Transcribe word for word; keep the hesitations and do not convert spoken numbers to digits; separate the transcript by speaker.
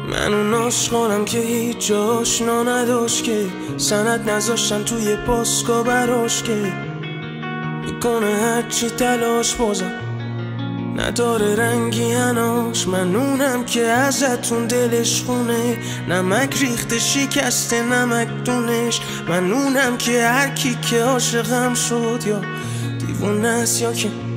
Speaker 1: من اون عاشقانم که هیچ آشنا نداشت، که سند نذاشتن توی پاسکا براش، که میکنه هرچی تلاش بازم نداره رنگی هناش. من اونم که ازتون دلش خونه، نمک ریخته شکسته نمک دونش. من اونم که هرکی که عاشقم شد یا دیوونه است یا که